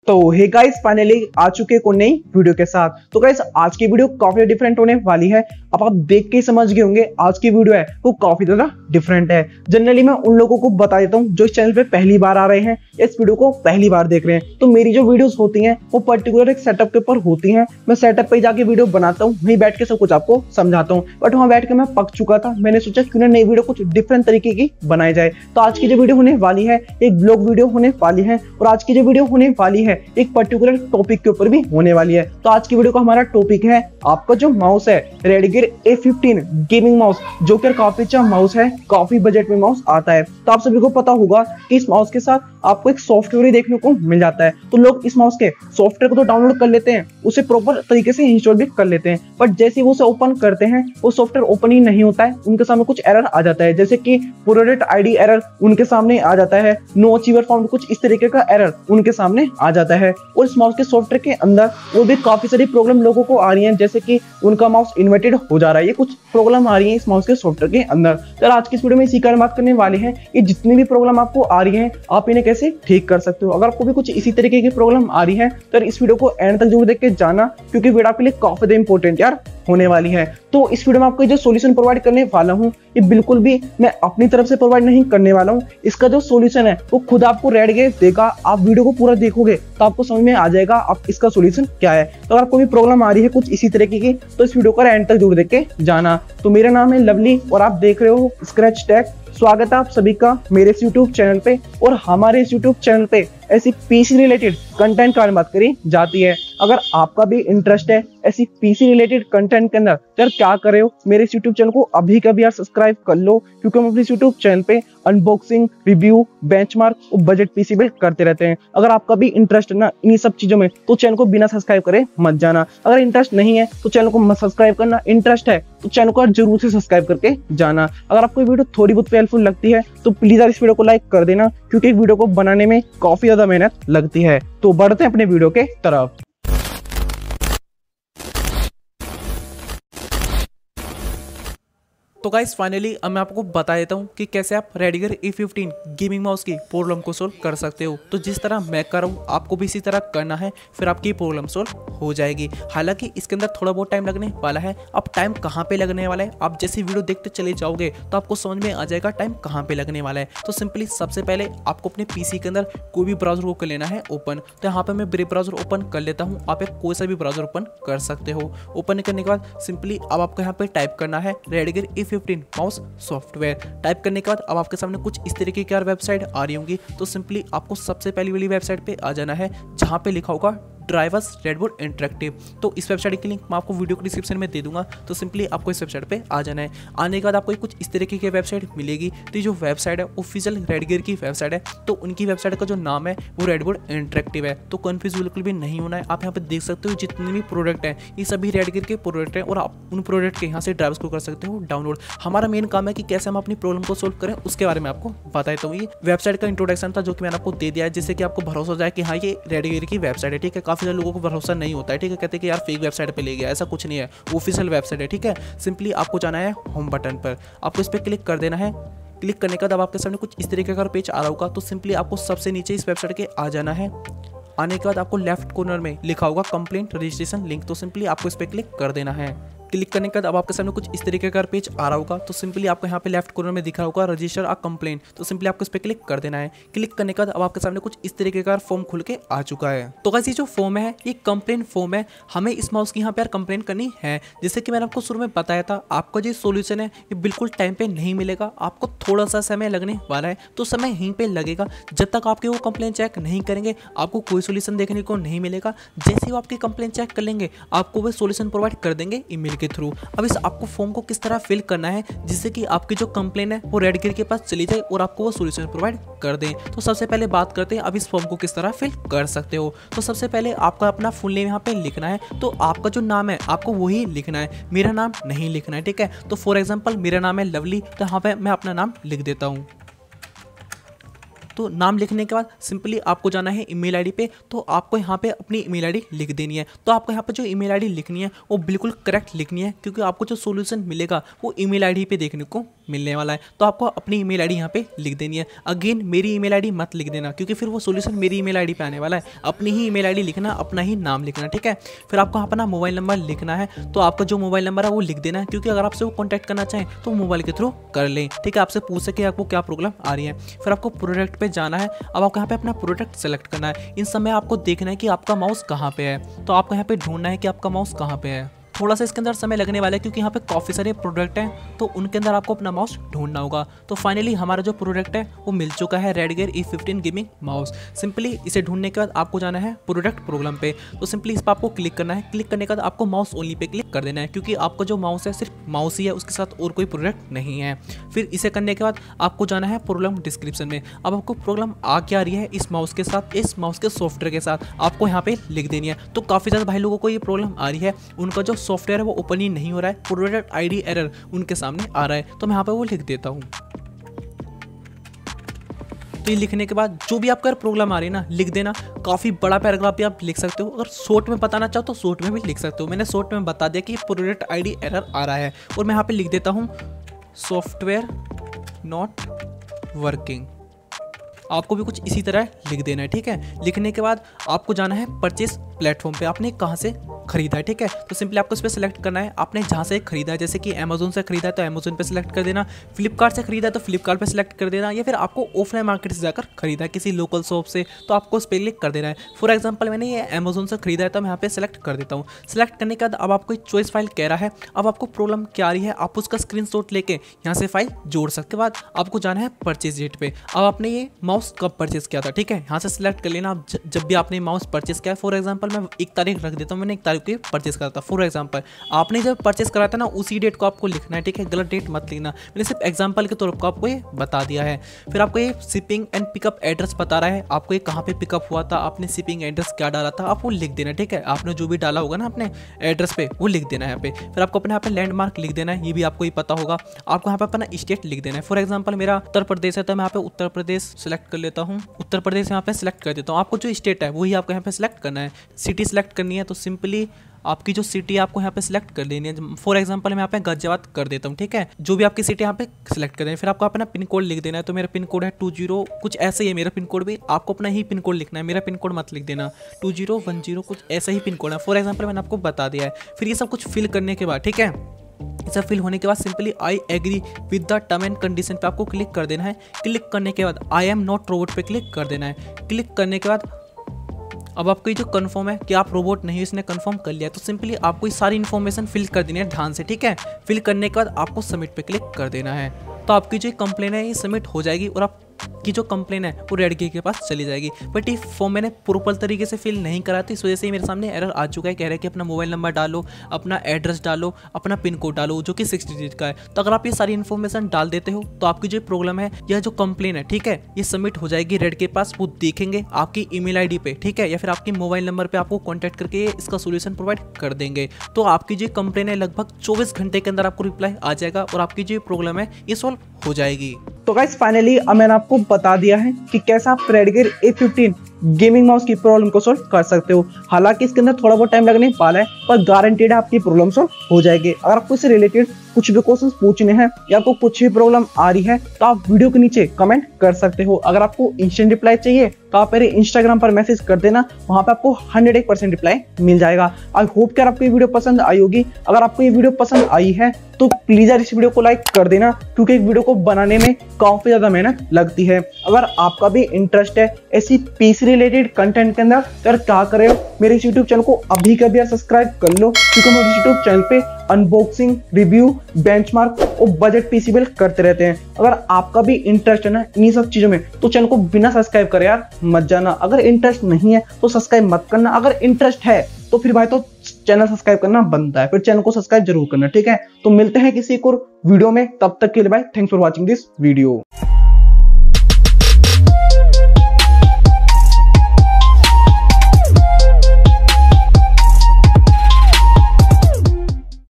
तो hey guys finally आ चुके हैं कोई नई वीडियो के साथ। तो गाइस आज की वीडियो काफी डिफरेंट होने वाली है। अब आप देख के समझ गए होंगे आज की वीडियो है वो काफी ज्यादा डिफरेंट है। जनरली मैं उन लोगों को बता देता हूँ जो इस चैनल पे पहली बार आ रहे हैं, इस वीडियो को पहली बार देख रहे हैं। तो मेरी जो वीडियोस होती हैं वो पर्टिकुलर एक सेटअप के ऊपर होती हैं। मैं सेटअप पे जाके वीडियो बनाता हूँ, वहीं बैठ के सब कुछ आपको समझाता हूँ। बट वहां बैठ के मैं पक चुका था, मैंने सोचा क्यों ना नई वीडियो कुछ डिफरेंट तरीके की बनाई जाए। तो आज की जो वीडियो होने वाली है एक ब्लॉग वीडियो होने वाली है, और आज की जो वीडियो होने वाली है एक पर्टिकुलर टॉपिक के ऊपर भी होने वाली है। तो आज की वीडियो का हमारा टॉपिक है आपका जो माउस है रेडगियर A15 गेमिंग माउस, जो कि काफी अच्छा माउस है, काफी बजट में माउस आता है। तो आप सभी को पता होगा कि इस माउस के साथ आपको एक सॉफ्टवेयर ही देखने को मिल जाता है। तो लोग इस माउस के सॉफ्टवेयर को तो डाउनलोड कर लेते हैं, उसे प्रॉपर तरीके से इंस्टॉल भी कर लेते हैं, बट जैसे वो उसे ओपन करते हैं वो सॉफ्टवेयर ओपन ही नहीं होता है। उनके सामने कुछ एरर आ जाता है, जैसे कि प्रोडक्ट आईडी एरर उनके सामने आ जाता है, नो अचीवर फाउंड, कुछ इस तरीके का एरर उनके सामने आ जाता है। और इस माउस के सॉफ्टवेयर के अंदर वो भी काफी सारी प्रॉब्लम लोगों को आ रही है, जैसे कि उनका माउस इन्वर्टेड हो जा रहा है। ये कुछ प्रॉब्लम आ रही है इस माउस के सॉफ्टवेयर के अंदर। तो आज की इस वीडियो में इसी बात करने वाले हैं, ये जितनी भी प्रॉब्लम आपको आ रही है आप इन्हें कैसे ठीक कर सकते हो। अगर आपको भी कुछ इसी तरीके की प्रॉब्लम आ रही है तो इस वीडियो को एंड तक जरूर देख के जाना, क्योंकि वीडियो आपके लिए काफी इंपॉर्टेंट यार होने वाली है। तो इस वीडियो में आपको जो सॉल्यूशन प्रोवाइड करने वाला हूं ये बिल्कुल भी मैं अपनी तरफ से प्रोवाइड नहीं करने वाला हूं। इसका जो सॉल्यूशन है वो खुद आपको रेडगियर देगा। आप वीडियो को पूरा देखोगे तो आपको समझ में आ जाएगा आप इसका सॉल्यूशन क्या है। तो अगर कोई भी प्रॉब्लम आ रही है कुछ इसी तरीके की तो इस वीडियो का एंड तक जरूर देख के जाना। तो मेरा नाम है लवली और आप देख रहे हो स्क्रैच टेक। स्वागत है आप सभी का मेरे इस YouTube चैनल पे। और हमारे इस YouTube चैनल पे ऐसी पीसी रिलेटेड कंटेंट की बात करी जाती है। अगर आपका भी इंटरेस्ट है ऐसी पीसी रिलेटेड कंटेंट के अंदर यार क्या कर रहे हो, मेरे इस YouTube चैनल को अभी कभी यार सब्सक्राइब कर लो, क्योंकि हम अपने YouTube चैनल पे अनबॉक्सिंग, रिव्यू, बेंचमार्क और बजट पीसी बिल्ड करते रहते हैं। अगर आपका भी इंटरेस्ट है ना इन सब चीजों में तो चैनल को बिना सब्सक्राइब करे मत जाना। अगर इंटरेस्ट नहीं है तो चैनल को मत सब्सक्राइब करना, इंटरेस्ट है तो चैनल को जरूर से सब्सक्राइब करके जाना। अगर आपको वीडियो थोड़ी बहुत हेल्पफुल लगती है तो प्लीज यार इस वीडियो को लाइक कर देना, क्योंकि वीडियो को बनाने में काफी ज्यादा मेहनत लगती है। तो बढ़ते हैं अपने वीडियो के तरफ। तो गाइस फाइनली अब मैं आपको बता देता हूँ कि कैसे आप रेडगियर A15 गेमिंग माउस की प्रॉब्लम को सोल्व कर सकते हो। तो जिस तरह मैं कर रहा हूँ आपको भी इसी तरह करना है, फिर आपकी प्रॉब्लम सोल्व हो जाएगी। हालांकि इसके अंदर थोड़ा बहुत टाइम लगने वाला है। अब टाइम कहाँ पे लगने वाला है, आप जैसी वीडियो देखते चले जाओगे तो आपको समझ में आ जाएगा टाइम कहाँ पे लगने वाला है। तो सिंपली सबसे पहले आपको अपने पीसी के अंदर कोई भी ब्राउजर को कर लेना है ओपन। तो यहाँ पे मैं ब्रेव ब्राउजर ओपन कर लेता हूँ, आप कोई सा भी ब्राउजर ओपन कर सकते हो। ओपन करने के बाद सिंपली अब आपको यहाँ पे टाइप करना है Redgear A15 mouse software. Type करने के बाद अब आपके सामने कुछ इस तरीके की वेबसाइट आ रही होंगी। तो सिंपली आपको सबसे पहली वाली वेबसाइट पे आ जाना है जहां पे लिखा होगा ड्राइवर्स रेडवुड इंटरेक्टिव। तो इस वेबसाइट की लिंक मैं आपको वीडियो के डिस्क्रिप्शन में दे दूंगा। तो सिंपली आपको इस वेबसाइट पे आ जाना है। आने के बाद आपको कुछ इस तरीके की वेबसाइट मिलेगी। तो जो वेबसाइट है ऑफिशियल रेडगियर की वेबसाइट है, तो उनकी वेबसाइट का जो नाम है वो रेडवुड इंटरेक्टिव है। तो कंफ्यूज बिल्कुल भी नहीं होना है। आप यहाँ पे देख सकते हो जितने भी प्रोडक्ट हैं ये सभी रेडगियर के प्रोडक्ट हैं, और आप उन प्रोडक्ट के यहाँ से ड्राइवर्स को कर सकते हो डाउनलोड। हमारा मेन काम है कि कैसे हम अपनी प्रॉब्लम को सोल्व करें, उसके बारे में आपको बताता हूँ। ये वेबसाइट का इंट्रोडक्शन था जो कि मैंने आपको दे दिया है, जिससे कि आपको भरोसा हो जाए कि हाँ ये रेडगियर की वेबसाइट है। ठीक है, काफी सारे लोगों को भरोसा नहीं होता है। ठीक है, कहते हैं कि यार फेक वेबसाइट पे ले गया, ऐसा कुछ नहीं है, ऑफिशियल वेबसाइट है। ठीक है, सिंपली आपको जाना है होम बटन पर, आपको इस पर क्लिक कर देना है। क्लिक करने के बाद आपके सामने कुछ इस तरीके का पेज आ रहा होगा। तो सिंपली आपको सबसे नीचे इस वेबसाइट के आ जाना है। आने के बाद आपको लेफ्ट कॉर्नर में लिखा होगा कंप्लेंट रजिस्ट्रेशन लिंक। तो सिंपली आपको इस पर क्लिक कर देना है। क्लिक करने के बाद अब आपके सामने कुछ इस तरीके का पेज आ रहा होगा। तो सिंपली आपको यहाँ पे लेफ्ट कॉर्नर में दिख रहा होगा रजिस्टर अ कंप्लेंट। तो सिंपली आपको इस पर क्लिक कर देना है। क्लिक करने के बाद अब आपके सामने कुछ इस तरीके का फॉर्म खुल के आ चुका है। तो गाइस ये जो फॉर्म है ये कंप्लेंट फॉर्म है। हमें इस माउस की यहाँ पे कंप्लेंट करनी है। जैसे कि मैंने आपको शुरू में बताया था, आपका जो सोल्यूशन है ये बिल्कुल टाइम पे नहीं मिलेगा, आपको थोड़ा सा समय लगने वाला है। तो समय यहीं पे लगेगा जब तक आपके वो कंप्लेंट चेक नहीं करेंगे, आपको कोई सोल्यूशन देखने को नहीं मिलेगा। जैसे ही वो आपकी कंप्लेंट चेक कर लेंगे आपको वो सोल्यूशन प्रोवाइड कर देंगे ईमेल के थ्रू। अब इस आपको फॉर्म को किस तरह फिल करना है जिससे कि आपकी जो कंप्लेन है वो रेडगियर के पास चली जाए और आपको वो सॉल्यूशन प्रोवाइड कर दें। तो सबसे पहले बात करते हैं अब इस फॉर्म को किस तरह फिल कर सकते हो। तो सबसे पहले आपका अपना फुल नेम यहाँ पे लिखना है। तो आपका जो नाम है आपको वही लिखना है, मेरा नाम नहीं लिखना है। ठीक है, तो फॉर एग्जाम्पल मेरा नाम है लवली, तो यहाँ पे मैं अपना नाम लिख देता हूँ। तो नाम लिखने के बाद सिंपली आपको जाना है ईमेल आईडी पे। तो आपको यहाँ पे अपनी ईमेल आईडी लिख देनी है। तो आपको यहाँ पे जो ईमेल आईडी लिखनी है वो बिल्कुल करेक्ट लिखनी है, क्योंकि आपको जो सॉल्यूशन मिलेगा वो ईमेल आईडी पे देखने को मिलने वाला है। तो आपको अपनी ईमेल आईडी यहाँ पे लिख देनी है। अगेन मेरी ईमेल आईडी मत लिख देना, क्योंकि फिर वो सोल्यूशन मेरी ईमेल आईडी पे आने वाला है। अपनी ही ईमेल आईडी लिखना, अपना ही नाम लिखना, ठीक है। फिर आपको अपना मोबाइल नंबर लिखना है। तो आपका जो मोबाइल नंबर है वो लिख देना है, क्योंकि अगर आपसे वो कॉन्टैक्ट करना चाहें तो मोबाइल के थ्रू कर लें, ठीक है। आपसे पूछ सके आपको क्या प्रॉब्लम आ रही है। फिर आपको प्रोडक्ट पे जाना है। अब आपको यहाँ पे अपना प्रोडक्ट सेलेक्ट करना है। इन समय आपको देखना है कि आपका माउस कहाँ पे है। तो आपको यहाँ पे ढूंढना है कि आपका माउस कहाँ पे है। थोड़ा सा इसके अंदर समय लगने वाला है, क्योंकि यहाँ पे काफ़ी सारे प्रोडक्ट हैं, तो उनके अंदर आपको अपना माउस ढूंढना होगा। तो फाइनली हमारा जो प्रोडक्ट है वो मिल चुका है, Redgear E15 gaming mouse. Simply इसे ढूंढने के बाद आपको जाना है प्रोडक्ट प्रोग्राम पे। तो सिंपली इस पर आपको क्लिक करना है। क्लिक करने के बाद आपको माउस ओनली पे क्लिक कर देना है, क्योंकि आपका जो माउस है सिर्फ माउस ही है, उसके साथ और कोई प्रोडक्ट नहीं है। फिर इसे करने के बाद आपको जाना है प्रॉब्लम डिस्क्रिप्शन में। अब आपको प्रॉब्लम आ क्या रही है इस माउस के साथ, इस माउस के सॉफ्टवेयर के साथ आपको यहाँ पे लिख देनी है। तो काफ़ी ज़्यादा भाई लोगों को ये प्रॉब्लम आ रही है, उनका जो सॉफ्टवेयर है वो ओपन नहीं हो रहा है, प्रोडक्ट आईडी एरर उनके सामने आ रहा है। तो मैं यहाँ पे वो लिख देता हूँ। तो ये लिखने के बाद जो भी आपका प्रॉब्लम आ रही है ना, लिख देना। काफ़ी बड़ा पैराग्राफ भी आप लिख सकते हो। अगर शॉर्ट में बताना चाहो तो शॉर्ट में भी लिख सकते हो। मैंने शॉर्ट में बता दिया कि प्रोडक्ट आईडी एरर आ रहा है, और मैं यहाँ पे लिख देता हूँ सॉफ्टवेयर नॉट वर्किंग। आपको भी कुछ इसी तरह लिख देना है, ठीक है। लिखने के बाद आपको जाना है परचेस प्लेटफॉर्म पे, आपने कहाँ से खरीदा है, ठीक है। तो सिंपली आपको इस पर सेलेक्ट करना है आपने जहाँ से खरीदा है। जैसे कि अमेजोन से खरीदा है तो अमेजोन पे सेलेक्ट कर देना, फ्लिपकार्ट से खरीदा है तो फ्लिपकार्ट पे सेलेक्ट कर देना, या फिर आपको ऑफलाइन मार्केट से जाकर खरीदा है किसी लोकल शॉप से तो आपको उस पर क्लिक कर देना है। फॉर एग्जाम्पल मैंने ये अमेजोन से खरीदा है तो मैं यहाँ पे सेलेक्ट कर देता हूँ। सेलेक्ट करने के बाद अब आपको चॉइस फाइल कह रहा है। अब आपको प्रॉब्लम क्या आ रही है, आप उसका स्क्रीनशॉट लेके यहाँ से फाइल जोड़ सकते। के बाद आपको जाना है परचेज डेट पे। अब आपने ये माउस कब परचेज किया था, ठीक है, यहाँ से सिलेक्ट कर लेना। जब भी आपने माउस परचेज किया, फॉर एग्जाम्पल मैं 1 तारीख रख देता हूँ, मैंने 1 तारीख को परचेज करा था। फॉर एग्जाम्पल आपने जब परचेस करा था ना, उसी डेट को आपको लिखना है, ठीक है, गलत डेट मत लिखना। मैंने सिर्फ एग्जांपल के तौर पर आपको ये बता दिया है। फिर आपको ये शिपिंग एंड पिकअप एड्रेस बता रहा है, आपको ये कहाँ पे पिकअप हुआ था, आपने शिपिंग एड्रेस क्या डाला था, आप वो लिख देना, ठीक है। आपने जो भी डाला होगा ना अपने एड्रेस पे वो लिख देना है यहाँ पे। फिर आपको अपने यहाँ पे लैंडमार्क लिख देना है, ये भी आपको ही पता होगा। आपको यहाँ पे अपना स्टेट लिख देना है। फॉर एग्जाम्पल मेरा उत्तर प्रदेश है तो मैं यहाँ पे उत्तर प्रदेश सेलेक्ट कर लेता हूँ, उत्तर प्रदेश यहाँ पे सेलेक्ट कर देता हूँ। आपको जो स्टेट है वही आपको यहाँ पे सेलेक्ट करना है। सिटी सेलेक्ट करनी है तो सिंपली आपकी जो सिटी आपको यहाँ पे सिलेक्ट कर देनी है। फॉर एग्जांपल मैं यहाँ पे गाजियाबाद कर देता हूँ, ठीक है। जो भी आपकी सिटी यहाँ पे सिलेक्ट कर देनी है। फिर आपको अपना पिन कोड लिख देना है। तो मेरा पिन कोड है 20 कुछ ऐसे ही है मेरा पिन कोड भी, आपको अपना ही पिन कोड लिखना है, मेरा पिन कोड मत लिख देना। 2010 कुछ ऐसा ही पिन कोड है, फॉर एग्जाम्पल मैंने आपको बता दिया है। फिर ये सब कुछ फिल करने के बाद, ठीक है, ये सब फिल होने के बाद simply I agree with the term and condition पे आपको क्लिक कर देना है। क्लिक करने के बाद आई एम नॉट रोबोट पे क्लिक कर देना है। क्लिक करने के बाद अब आपको ये जो कंफर्म है कि आप रोबोट नहीं हो, इसने कंफर्म कर लिया। तो सिंपली आपको ये सारी इन्फॉर्मेशन फिल कर देनी है ध्यान से, ठीक है। फिल करने के बाद आपको सबमिट पे क्लिक कर देना है। तो आपकी जो कंप्लेन है ये सबमिट हो जाएगी और आपकी जो कंप्लेन है वो रेडगियर के पास चली जाएगी। बट ये फॉर्म मैंने प्रॉपर तरीके से फिल नहीं करा था, इस वजह से मेरे सामने एरर आ चुका है। कह रहा है कि अपना मोबाइल नंबर डालो, अपना एड्रेस डालो, अपना पिन कोड डालो जो कि 6 डिजिट का है। तो अगर आप ये सारी इन्फॉर्मेशन डाल देते हो तो आपकी जो प्रॉब्लम है या जो कंप्लेन है, ठीक है, ये सबमिट हो जाएगी रेड के पास। वो देखेंगे आपकी ईमेल आईडी पे, ठीक है, या फिर आपके मोबाइल नंबर पे आपको कॉन्टैक्ट करके इसका सोल्यूशन प्रोवाइड कर देंगे। तो आपकी जो कंप्लेन है लगभग 24 घंटे के अंदर आपको रिप्लाई आ जाएगा और आपकी जो प्रॉब्लम है ये सॉल्व हो जाएगी। तो गाइस फाइनली मैंने आपको बता दिया है कि कैसे आप रेडगियर E15 गेमिंग माउस की प्रॉब्लम को सॉल्व कर सकते हो। हालांकि इसके अंदर थोड़ा बहुत टाइम लगने वाला है, पर गारंटेड है आपकी प्रॉब्लम सॉल्व हो जाएगी। अगर आपको इससे रिलेटेड कुछ भी क्वेश्चंस पूछने हैं या आपको कुछ भी प्रॉब्लम आ रही है तो आप वीडियो के नीचे कमेंट कर सकते हो। अगर आपको इंस्टेंट रिप्लाई चाहिए तो आप मेरे इंस्टाग्राम पर मैसेज कर देना, वहां पे आपको 101% रिप्लाई मिल जाएगा। आई होप कि आपको ये वीडियो पसंद आई होगी। अगर आपको ये वीडियो पसंद आई है तो प्लीज यार इस वीडियो को लाइक कर देना, क्योंकि एक वीडियो को बनाने में काफी ज्यादा मेहनत लगती है। अगर आपका भी इंटरेस्ट है ऐसी पीसी रिलेटेड कंटेंट के अंदर तो यार क्या करे, मेरे इस यूट्यूब चैनल को अभी कभी सब्सक्राइब कर लो, क्योंकि मेरे यूट्यूब चैनल पे अनबॉक्सिंग, रिव्यू, बेंचमार्क और बजट पीसी बिल्ड करते रहते हैं। अगर आपका भी इंटरेस्ट है ना इन सब चीजों में तो चैनल को बिना सब्सक्राइब करे यार मत जाना। अगर इंटरेस्ट नहीं है तो सब्सक्राइब मत करना, अगर इंटरेस्ट है तो फिर भाई तो चैनल सब्सक्राइब करना बनता है, फिर चैनल को सब्सक्राइब जरूर करना, ठीक है। तो मिलते हैं किसी एक और वीडियो में, तब तक के लिए भाई thanks for watching this video.